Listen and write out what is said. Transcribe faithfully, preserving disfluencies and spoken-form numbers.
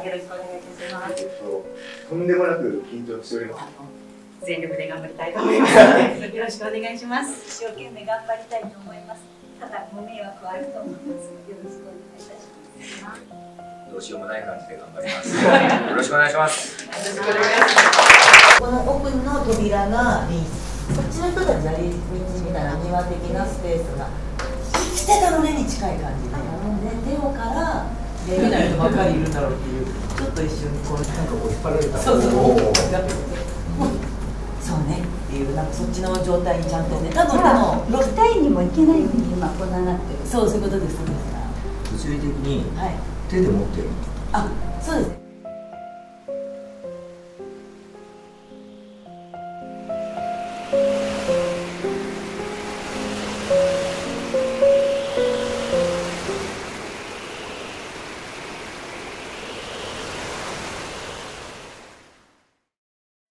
よろしくお願いいたします。 とんでもなく緊張しております。 全力で頑張りたいと思いますので、よろしくお願いします。 一生懸命頑張りたいと思います。ただご迷惑はあると思います。よろしくお願いいたします。 どうしようもない感じで頑張ります。よろしくお願いします。 よろしくお願いします。 この奥の扉がリース、こっちの人たちはリースみたいな庭的なスペースがしてたのねに近い感じで、ネオから見ない人ばっかりいるんだろうっていう、ちょっと一瞬こうなんかこう引っ張られた、そうそうそうねっていう、なんかそっちの状態にちゃんとね、多分あのロフタインにも行けないように今こんななってる。 そうそういうことです。そうです。 物理的にはい。 手で持ってる。 あ、そうですね。